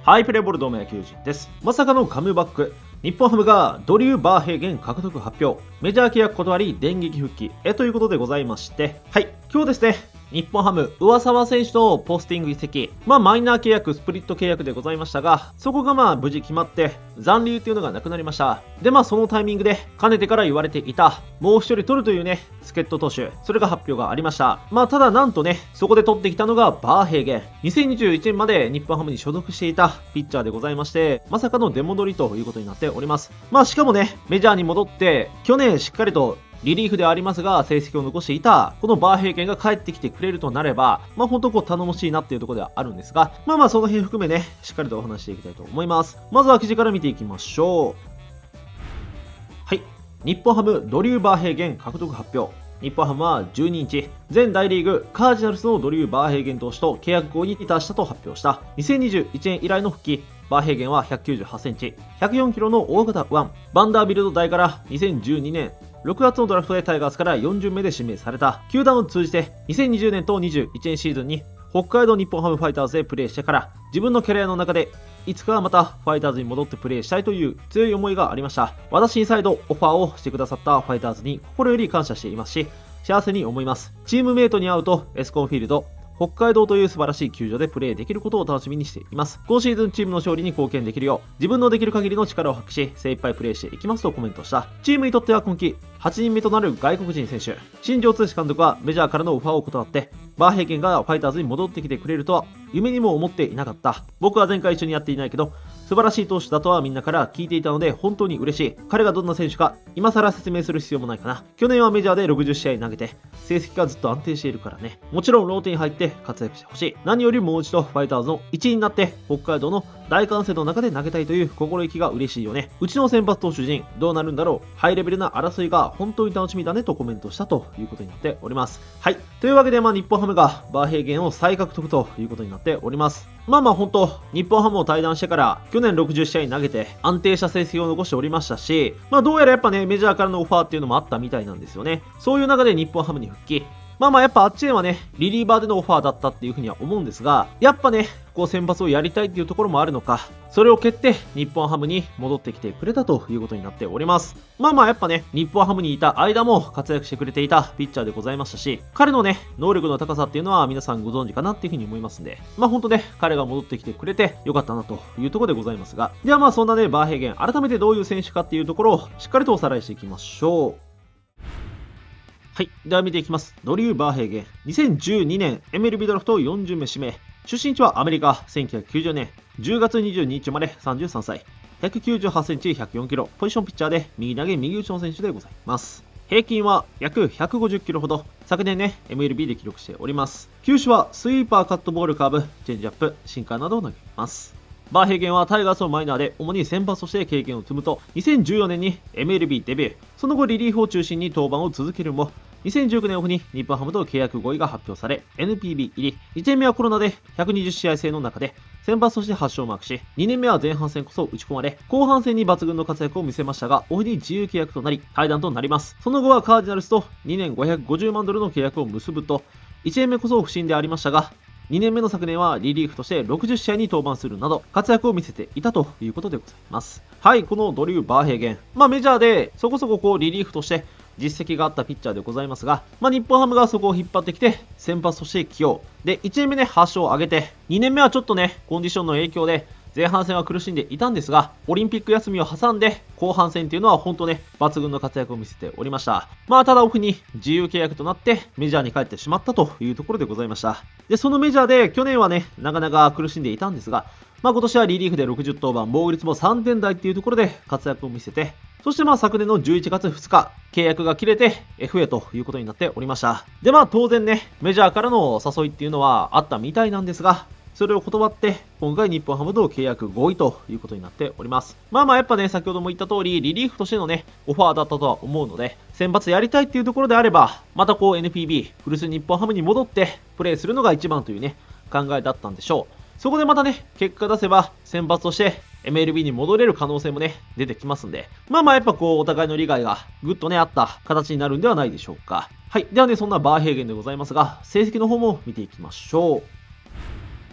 ハイプレーボールドーム野球人です。まさかのカムバック。日本ハムがドリュー・バーヘーゲン獲得発表。メジャー契約断り電撃復帰ということでございまして、はい、今日ですね、日本ハム、上沢選手のポスティング移籍、マイナー契約、スプリット契約でございましたが、そこが無事決まって、残留っていうのがなくなりました。で、そのタイミングで、かねてから言われていた、もう一人取るというね、助っ人投手、それが発表がありました。ただなんとね、そこで取ってきたのがバーヘーゲン。2021年まで日本ハムに所属していたピッチャーでございまして、まさかの出戻りということになっております。しかもね、メジャーに戻って、去年しっかりと、リリーフではありますが、成績を残していた、このバーヘーゲンが帰ってきてくれるとなれば、本当頼もしいなっていうところではあるんですが、その辺含めね、しっかりとお話していきたいと思います。まずは記事から見ていきましょう。はい。日本ハム、ドリュー・バーヘーゲン獲得発表。日本ハムは12日、全大リーグカージナルスのドリュー・バーヘーゲン投手と契約合に達したと発表した。2021年以来の復帰。バーヘーゲンは198センチ、104キロの大型右腕。バンダービルド大から2012年6月のドラフトでタイガースから4巡目で指名された。球団を通じて2020年と21年シーズンに北海道日本ハムファイターズでプレーしてから、自分のキャリアの中でいつかはまたファイターズに戻ってプレーしたいという強い思いがありました。私に再度オファーをしてくださったファイターズに心より感謝していますし、幸せに思います。チームメイトに会うとエスコンフィールド、北海道という素晴らしい球場でプレーできることを楽しみにしています。今シーズンチームの勝利に貢献できるよう、自分のできる限りの力を発揮し、精一杯プレーしていきますとコメントした。チームにとっては今季8人目となる外国人選手。新庄剛志監督はメジャーからのオファーを断って、バーヘーゲンがファイターズに戻ってきてくれるとは夢にも思っていなかった。僕は前回一緒にやっていないけど、素晴らしい投手だとはみんなから聞いていたので本当に嬉しい。彼がどんな選手か今更説明する必要もないかな。去年はメジャーで60試合投げて成績がずっと安定しているからね。もちろんローテに入って活躍してほしい。何よりもう一度ファイターズの1位になって北海道の大歓声の中で投げたいという心意気が嬉しいよね。うちの先発投手陣どうなるんだろう。ハイレベルな争いが本当に楽しみだねとコメントしたということになっております。はい。というわけで日本ハムがバーヘーゲンを再獲得ということになっております。本当日本ハムを退団してから去年60試合投げて安定した成績を残しておりましたし、どうやらやっぱねメジャーからのオファーっていうのもあったみたいなんですよね。そういう中で日本ハムに復帰。やっぱあっちではね、リリーバーでのオファーだったっていうふうには思うんですが、やっぱね、先発をやりたいっていうところもあるのか、それを蹴って日本ハムに戻ってきてくれたということになっております。やっぱね、日本ハムにいた間も活躍してくれていたピッチャーでございましたし、彼のね、能力の高さっていうのは皆さんご存知かなっていうふうに思いますんで、本当ね、彼が戻ってきてくれてよかったなというところでございますが、ではそんなね、バーヘーゲン、改めてどういう選手かっていうところをしっかりとおさらいしていきましょう。はい。では見ていきます。ドリュー・バーヘーゲン。2012年 MLB ドラフト4巡目指名。出身地はアメリカ。1990年10月22日まで33歳。198センチ、104キロ。ポジションピッチャーで右投げ右打ちの選手でございます。平均は約150キロほど。昨年ね、MLB で記録しております。球種はスイーパー、カットボール、カーブ、チェンジアップ、シンカーなどを投げます。バーヘーゲンはタイガースのマイナーで主に先発として経験を積むと、2014年に MLB デビュー。その後リリーフを中心に登板を続けるも、2019年オフに日本ハムと契約合意が発表され NPB 入り。1年目はコロナで120試合制の中で先発として8勝をマークし、2年目は前半戦こそ打ち込まれ、後半戦に抜群の活躍を見せましたが、オフに自由契約となり退団となります。その後はカージナルスと2年550万ドルの契約を結ぶと、1年目こそ不振でありましたが、2年目の昨年はリリーフとして60試合に登板するなど活躍を見せていたということでございます。はい、このドリュー・バーヘーゲン。メジャーでそこそこリリーフとして実績があったピッチャーでございますが、日本ハムがそこを引っ張ってきて先発として起用。で、1年目ね、8勝を挙げて、2年目はちょっとね、コンディションの影響で前半戦は苦しんでいたんですが、オリンピック休みを挟んで、後半戦っていうのは本当ね、抜群の活躍を見せておりました。ただオフに自由契約となってメジャーに帰ってしまったというところでございました。で、そのメジャーで去年はね、なかなか苦しんでいたんですが、今年はリリーフで60登板、防御率も3点台っていうところで活躍を見せて、そして昨年の11月2日、契約が切れて FA ということになっておりました。で、当然ね、メジャーからの誘いっていうのはあったみたいなんですが、それを断って、今回日本ハムと契約合意ということになっております。やっぱね、先ほども言った通り、リリーフとしてのね、オファーだったとは思うので、選抜やりたいっていうところであれば、またNPB、古巣日本ハムに戻ってプレーするのが一番というね、考えだったんでしょう。そこでまたね、結果出せば、選抜として MLB に戻れる可能性もね、出てきますんで、やっぱお互いの利害がぐっとね、あった形になるんではないでしょうか。はい。ではね、そんなバーヘーゲンでございますが、成績の方も見ていきましょう。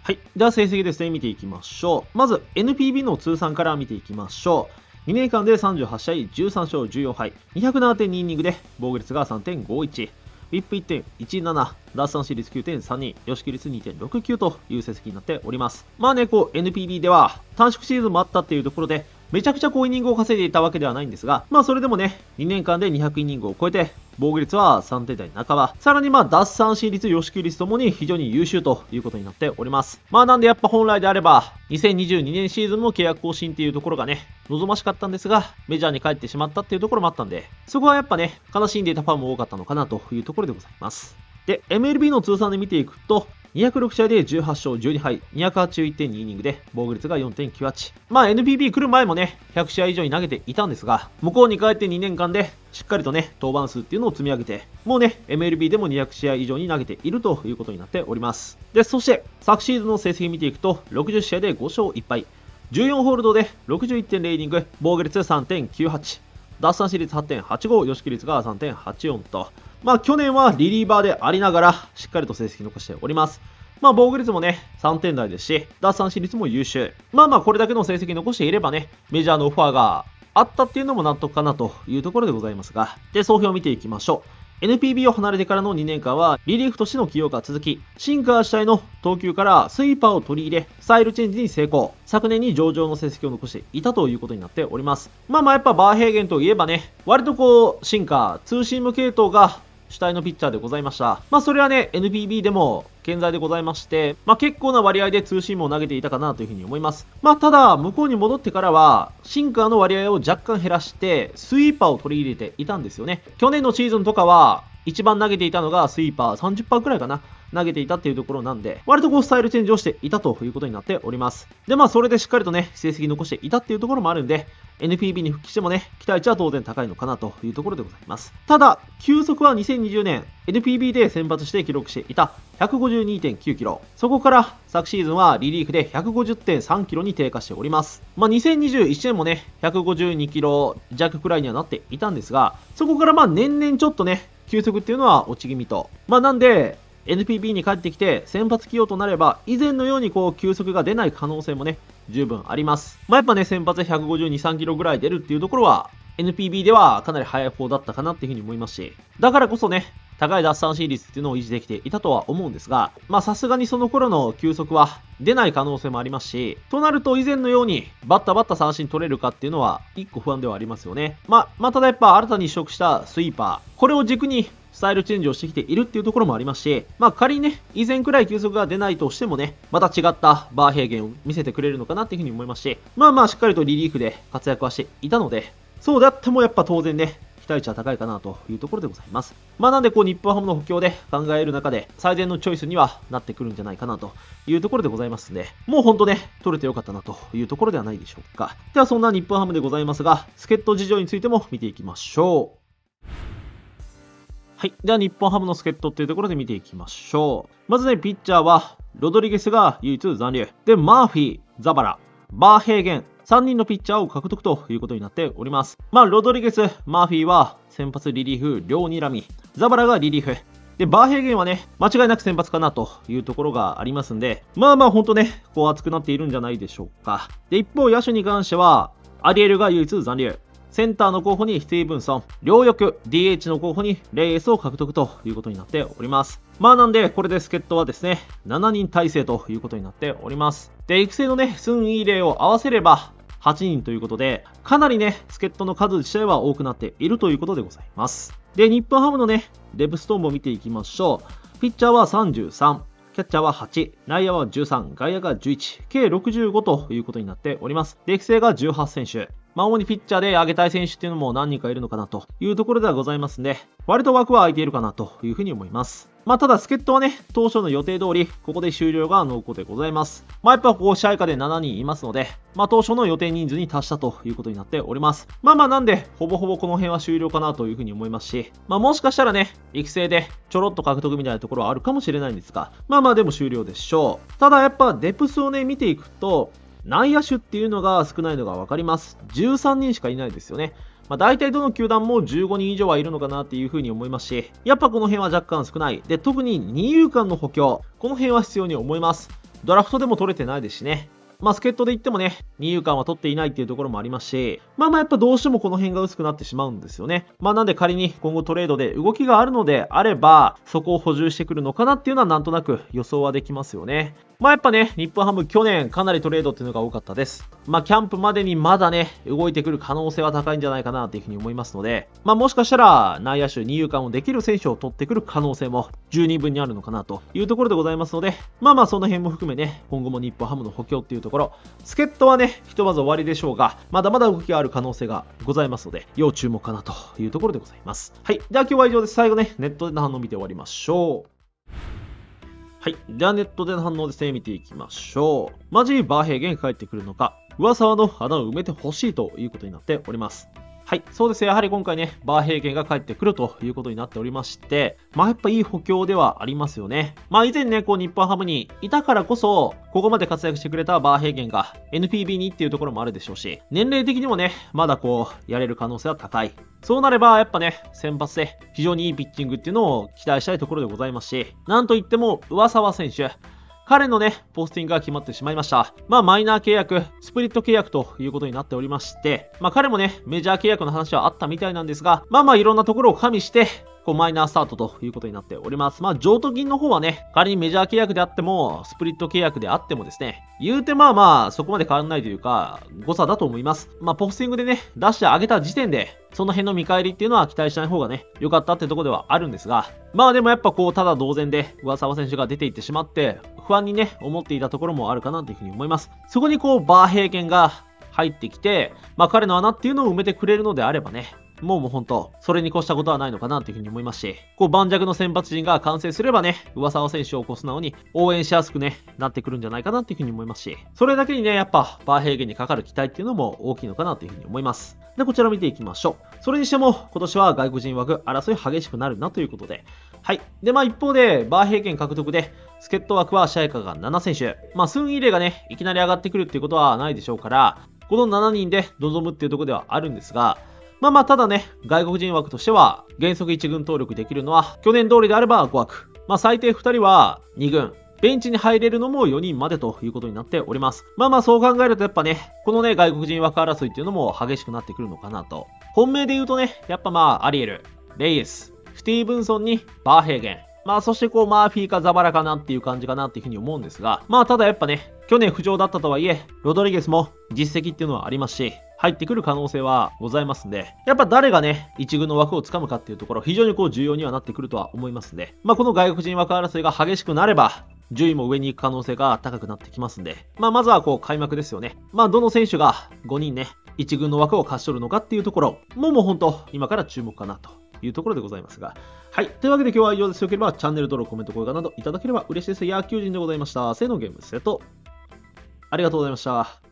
はい。では成績ですね、見ていきましょう。まず NPB の通算から見ていきましょう。2年間で38試合、13勝14敗、207.2イニングで防御率が 3.51、WHIP1.17、奪三振率 9.32、ヨシキ率 2.69 という成績になっております。まあね、NPB では短縮シーズンもあったっていうところで、めちゃくちゃイニングを稼いでいたわけではないんですが、まあそれでもね、2年間で200イニングを超えて、防御率は3点台半ば、さらに奪三振率、ヨシキ率ともに非常に優秀ということになっております。なんでやっぱ本来であれば、2022年シーズンも契約更新っていうところがね、望ましかったんですが、メジャーに帰ってしまったっていうところもあったんで、そこはやっぱね、悲しんでいたファンも多かったのかなというところでございます。で、MLB の通算で見ていくと、206試合で18勝12敗、281.2イニングで防御率が 4.98。NPB 来る前もね、100試合以上に投げていたんですが、向こうに帰って2年間でしっかりとね、登板数っていうのを積み上げて、もうね、MLB でも200試合以上に投げているということになっております。で、そして、昨シーズンの成績見ていくと、60試合で5勝1敗、14ホールドで 61.0 イニング、防御率 3.98、奪三振率 8.85、ヨシキ率が 3.84 と、去年はリリーバーでありながら、しっかりと成績残しております。防御率もね、3点台ですし、奪三振率も優秀。これだけの成績残していればね、メジャーのオファーがあったっていうのも納得かなというところでございますが、で、総評を見ていきましょう。NPB を離れてからの2年間は、リリーフとしての起用が続き、シンカー主体の投球からスイーパーを取り入れ、スタイルチェンジに成功。昨年に上々の成績を残していたということになっております。やっぱバーヘーゲンといえばね、割とシンカー、ツーシーム系統が主体のピッチャーでございました。それはね、NPB でも健在でございまして、結構な割合でツーシームを投げていたかなというふうに思います。ただ、向こうに戻ってからは、シンカーの割合を若干減らして、スイーパーを取り入れていたんですよね。去年のシーズンとかは、一番投げていたのがスイーパー 30% くらいかな。投げていたっていうところなんで、割とスタイルチェンジをしていたということになっております。で、それでしっかりとね、成績残していたっていうところもあるんで、NPB に復帰してもね、期待値は当然高いのかなというところでございます。ただ、球速は2020年、NPB で先発して記録していた 152.9 キロ。そこから昨シーズンはリリーフで 150.3 キロに低下しております。2021年もね、152キロ弱くらいにはなっていたんですが、そこから年々ちょっとね、球速っていうのは落ち気味と。なんで、NPB に帰ってきて先発起用となれば、以前のように球速が出ない可能性もね、十分あります。やっぱね、先発で152、3キロぐらい出るっていうところは、NPB ではかなり速い方だったかなっていうふうに思いますし、だからこそね、高い奪三振率っていうのを維持できていたとは思うんですが、さすがにその頃の球速は出ない可能性もありますし、となると以前のようにバッタ三振取れるかっていうのは一個不安ではありますよね。ただやっぱ新たに取得したスイーパー、これを軸にスタイルチェンジをしてきているっていうところもありますし、仮にね、以前くらい球速が出ないとしてもね、また違ったバーヘーゲンを見せてくれるのかなっていうふうに思いますし、しっかりとリリーフで活躍はしていたので、そうであってもやっぱ当然ね、期待値は高いかなというところでございます。なんで日本ハムの補強で考える中で最善のチョイスにはなってくるんじゃないかなというところでございますので、もうほんとね、取れてよかったなというところではないでしょうか。ではそんな日本ハムでございますが、助っ人事情についても見ていきましょう。はい。では日本ハムの助っ人っていうところで見ていきましょう。まずね、ピッチャーは、ロドリゲスが唯一残留。で、マーフィー、ザバラ、バーヘーゲン、3人のピッチャーを獲得ということになっております。ロドリゲス、マーフィーは先発リリーフ、両にらみ。ザバラがリリーフ。で、バーヘーゲンはね、間違いなく先発かなというところがありますんで、ほんとね、熱くなっているんじゃないでしょうか。で、一方、野手に関しては、アリエルが唯一残留。センターの候補にスティーブンソン、両翼、DH の候補にレイエスを獲得ということになっております。なんで、これで助っ人はですね、7人体制ということになっております。で、育成のね、スン・イーレイを合わせれば、8人ということで、かなりね、助っ人の数自体は多くなっているということでございます。で、日本ハムのね、デブストーンも見ていきましょう。ピッチャーは33。キャッチャーは8、内野は13、外野が11、計65ということになっております。で、育成が18選手。主にピッチャーで上げたい選手っていうのも何人かいるのかなというところではございますんで、割と枠は空いているかなというふうに思います。ただ、助っ人はね、当初の予定通り、ここで終了が濃厚でございます。やっぱ支配下で7人いますので、当初の予定人数に達したということになっております。なんで、ほぼほぼこの辺は終了かなというふうに思いますし、もしかしたらね、育成でちょろっと獲得みたいなところはあるかもしれないんですが、でも終了でしょう。ただやっぱデプスをね、見ていくと、内野手っていうのが少ないのがわかります。13人しかいないですよね。大体どの球団も15人以上はいるのかなっていう風に思いますし、やっぱこの辺は若干少ない。で、特に二遊間の補強、この辺は必要に思います。 ドラフトでも取れてないですしね。助っ人で言ってもね、二遊間は取っていないっていうところもありますし、やっぱどうしてもこの辺が薄くなってしまうんですよね。なんで仮に今後トレードで動きがあるのであれば、そこを補充してくるのかなっていうのはなんとなく予想はできますよね。やっぱね、日本ハム去年かなりトレードっていうのが多かったです。キャンプまでにまだね、動いてくる可能性は高いんじゃないかなっていうふうに思いますので、もしかしたら内野手、二遊間をできる選手を取ってくる可能性も十二分にあるのかなというところでございますので、その辺も含めね、今後も日本ハムの補強っていうところ、助っ人はね、ひとまず終わりでしょうが、まだまだ動きがある可能性がございますので、要注目かなというところでございます。はい。では今日は以上です。最後ね、ネットでの反応を見て終わりましょう。はい。ではネットでの反応ですね、見ていきましょう。マジバーヘイゲン帰ってくるのか、噂の穴を埋めてほしいということになっております。はい。そうですね。やはり今回ね、バーヘイゲンが帰ってくるということになっておりまして、やっぱいい補強ではありますよね。以前ね、日本ハムにいたからこそ、ここまで活躍してくれたバーヘイゲンが NPB にっていうところもあるでしょうし、年齢的にもね、まだやれる可能性は高い。そうなれば、やっぱね、先発で非常にいいピッチングっていうのを期待したいところでございますし、なんといっても、上沢選手、彼のね、ポスティングが決まってしまいました。マイナー契約、スプリット契約ということになっておりまして、彼もね、メジャー契約の話はあったみたいなんですが、いろんなところを加味して、マイナースタートということになっております。譲渡金の方はね、仮にメジャー契約であっても、スプリット契約であってもですね、言うてそこまで変わらないというか、誤差だと思います。ポスティングでね、出してあげた時点で、その辺の見返りっていうのは期待しない方がね、良かったってところではあるんですが、でもやっぱただ同然で、上沢選手が出ていってしまって、不安にね、思っていたところもあるかなというふうに思います。そこにバーヘイゲンが入ってきて、彼の穴っていうのを埋めてくれるのであればね、もう本当、それに越したことはないのかなというふうに思いますし、盤石の先発陣が完成すればね、上沢選手を素直に応援しやすくね、なってくるんじゃないかなというふうに思いますし、それだけにね、やっぱ、バーヘイゲンにかかる期待っていうのも大きいのかなというふうに思います。で、こちらを見ていきましょう。それにしても、今年は外国人枠争い激しくなるなということで、はい。で、一方で、バーヘイゲン獲得で、助っ人枠はシャイカが7選手。スンイレがね、いきなり上がってくるっていうことはないでしょうから、この7人で臨むっていうところではあるんですが、ただね、外国人枠としては、原則1軍登録できるのは、去年通りであれば5枠。最低2人は2軍。ベンチに入れるのも4人までということになっております。そう考えるとやっぱね、このね、外国人枠争いっていうのも激しくなってくるのかなと。本命で言うとね、やっぱアリエル、レイエス、スティーブンソンにバーヘイゲン。そしてマーフィーかザバラかなっていう感じかなっていうふうに思うんですが、ただやっぱね、去年不調だったとはいえ、ロドリゲスも実績っていうのはありますし、入ってくる可能性はございますんで、やっぱ誰がね、一軍の枠をつかむかっていうところ、非常に重要にはなってくるとは思いますんで、この外国人枠争いが激しくなれば、順位も上に行く可能性が高くなってきますんで、まずは開幕ですよね。どの選手が5人ね、一軍の枠を勝ち取るのかっていうところも本当、今から注目かなというところでございますが。はい。というわけで今日は以上です。よければチャンネル登録、コメント、高評価などいただければ嬉しいです。野球人でございました。せーのゲームセット。ありがとうございました。